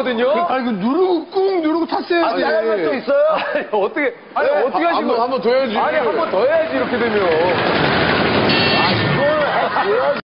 거거든요. 아니, 그 누르고, 꾹 누르고 탔어야지. 할말 또 있어요? 아니, 어떻게 하신 거예요? 한 번 더 해야지. 아니, 한 번 더 해야지, 이렇게 되면. 아, 이걸.